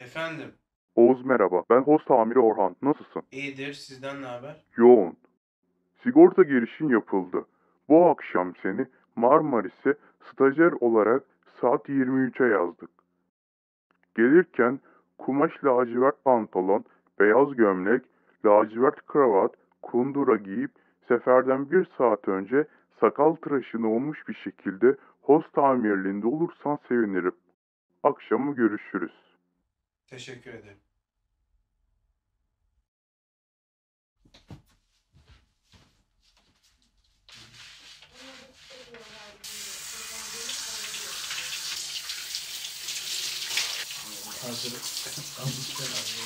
Efendim, Oğuz merhaba. Ben host amiri Orhan. Nasılsın? iyidir. Sizden ne haber? Yoğun. Sigorta girişin yapıldı. Bu akşam seni Marmaris'e stajyer olarak saat 23'e yazdık. Gelirken kumaş lacivert pantolon, beyaz gömlek, lacivert kravat, kundura giyip seferden bir saat önce sakal tıraşını olmuş bir şekilde host amirliğinde olursan sevinirim. Akşamı görüşürüz. Teşekkür ederim. Hazır. Almışlar abi.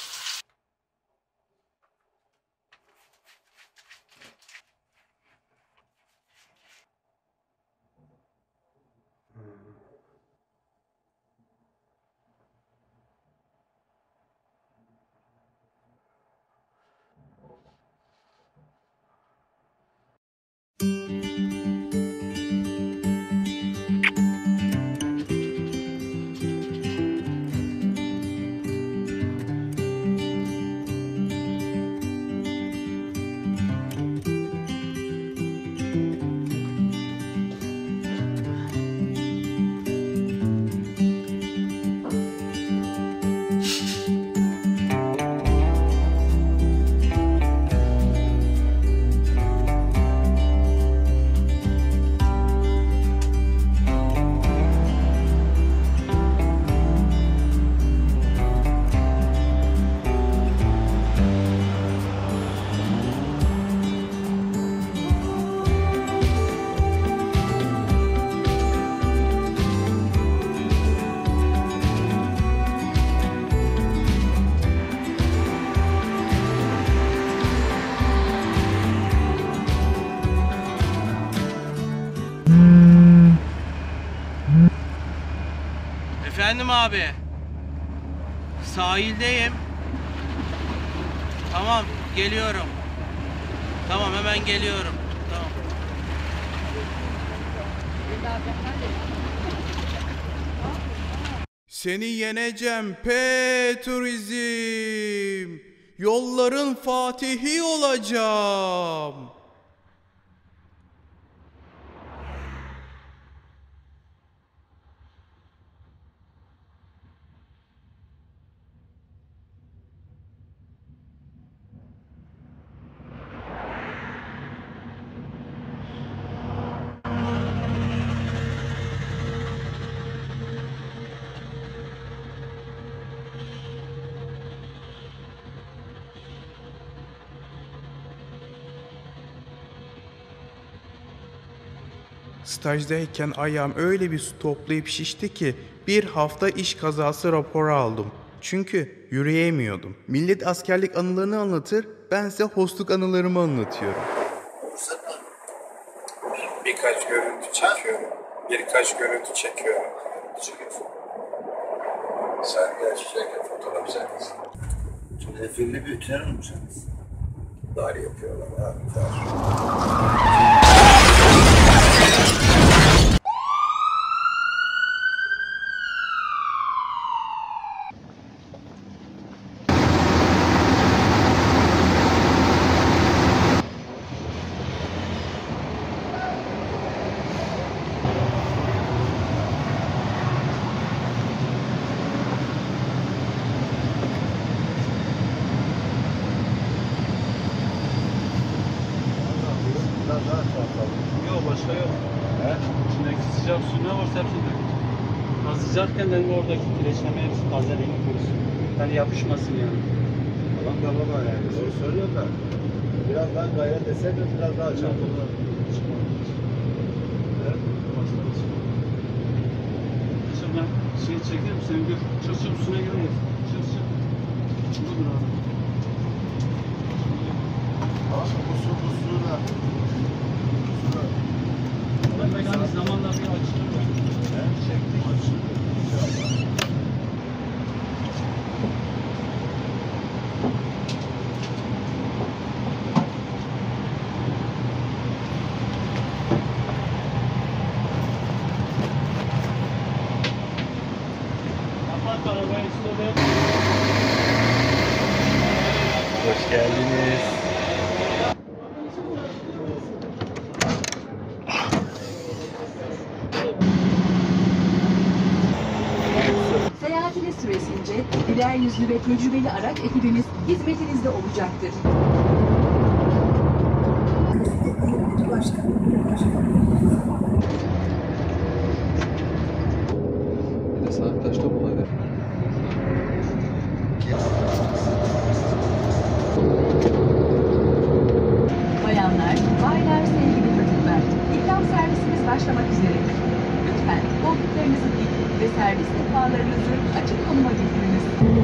Efendim abi. Sahildeyim. Tamam, geliyorum. Tamam, hemen geliyorum. Tamam. Seni yeneceğim Turizm. Yolların fatihi olacağım. Stajdayken ayağım öyle bir su toplayıp şişti ki bir hafta iş kazası raporu aldım. Çünkü yürüyemiyordum. Millet askerlik anılarını anlatır, ben size hostluk anılarımı anlatıyorum. Birkaç görüntü çekiyorum. Sen gerçekten fotoğraf çekmişsin. Efendim bir ütüler mi sen? Dar yapıyorlar abi. Dar. Yok başka yok. He? İçindeki sıcak su ne varsa hepsini dökün. Sıcakken de oradaki kireçleme hepsi tazeliğini korusun. Yani yapışmasın yani. Adam da baba yani. Doğru söylüyor da. Biraz daha gayret etseydi biraz daha çabuk. Şimdi ben şey çekeyim sen gör. Çık üstüne giremeyiz. Çık. Budur abi. Abi bu suyla. Ben mekanı zamanla bir açılır. Çektik. Kapat arabayı üstüne. süresince güler yüzlü ve tecrübeli araç ekibimiz hizmetinizde olacaktır. Bir de saat kaçta bulaydı? Bayanlar, baylar, sevgili çocuklar, ikram servisimiz başlamak üzeredir. Lütfen koltuklarınızı dik ve servis sehpalarınızı açık konuma getiriniz.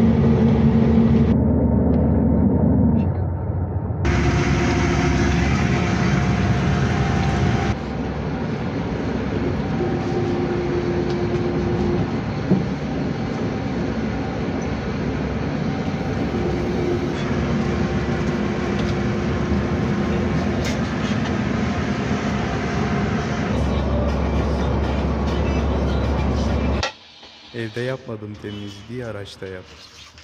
Evde yapmadım temizliği, araçta yaptım.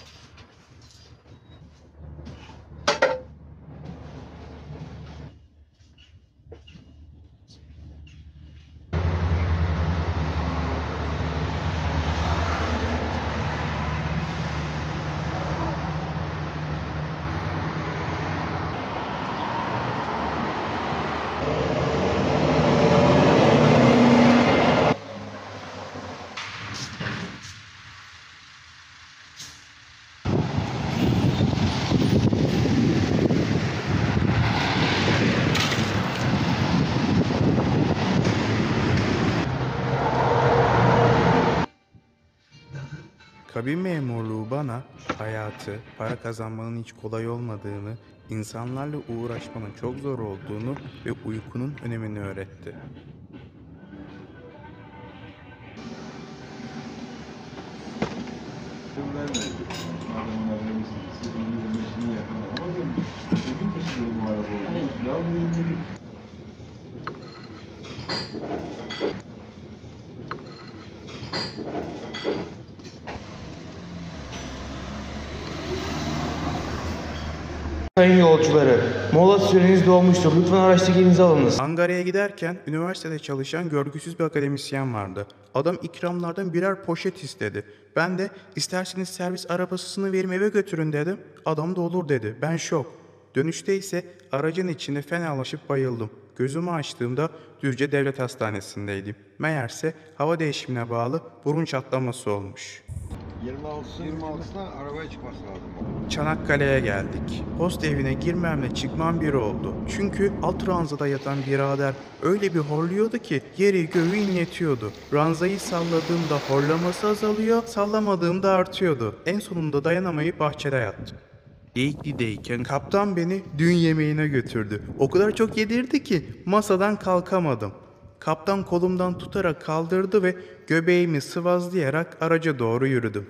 Kabin memurluğu bana hayatı, para kazanmanın hiç kolay olmadığını, insanlarla uğraşmanın çok zor olduğunu ve uykunun önemini öğretti. Sayın yolcuları, mola süreniz dolmuştur. Lütfen araçtaki yerinizi alınız. Ankara'ya giderken üniversitede çalışan görgüsüz bir akademisyen vardı. Adam ikramlardan birer poşet istedi. Ben de isterseniz servis arabasını verim eve götürün dedim. Adam da olur dedi. Ben şok. Dönüşte ise aracın içinde fenalaşıp bayıldım. Gözümü açtığımda Düzce Devlet Hastanesi'ndeydim. Meğerse hava değişimine bağlı burun çatlaması olmuş. 26'sına arabaya çıkması lazım. Çanakkale'ye geldik. Post evine girmemle çıkmam bir oldu. Çünkü alt ranzada yatan birader öyle bir horluyordu ki yeri göğü inletiyordu. Ranzayı salladığımda horlaması azalıyor, sallamadığımda artıyordu. En sonunda dayanamayıp bahçede yattım. Geyikli'deyken kaptan beni düğün yemeğine götürdü. O kadar çok yedirdi ki masadan kalkamadım. Kaptan kolumdan tutarak kaldırdı ve göbeğimi sıvazlayarak araca doğru yürüdüm.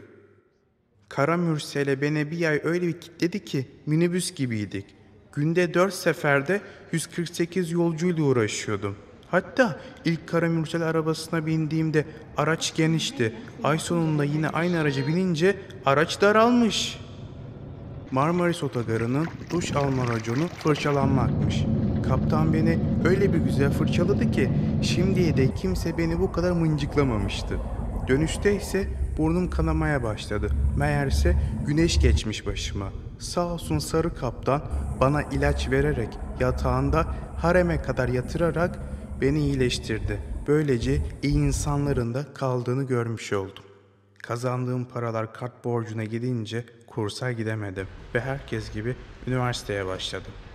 Karamürsel'e beni bir ay öyle bir kilitledi ki minibüs gibiydik. Günde 4 seferde 148 yolcuyla uğraşıyordum. Hatta ilk Karamürsel arabasına bindiğimde araç genişti. Ay sonunda yine aynı araca binince araç daralmış. Marmaris Otogarı'nın duş alma raconu fırçalanmakmış. Kaptan beni öyle bir güzel fırçaladı ki şimdiye de kimse beni bu kadar mıncıklamamıştı. Dönüşte ise burnum kanamaya başladı. Meğerse güneş geçmiş başıma. Sağ olsun sarı kaptan bana ilaç vererek yatağında hareme kadar yatırarak beni iyileştirdi. Böylece iyi insanların da kaldığını görmüş oldum. Kazandığım paralar kart borcuna gidince kursa gidemedim ve herkes gibi üniversiteye başladım.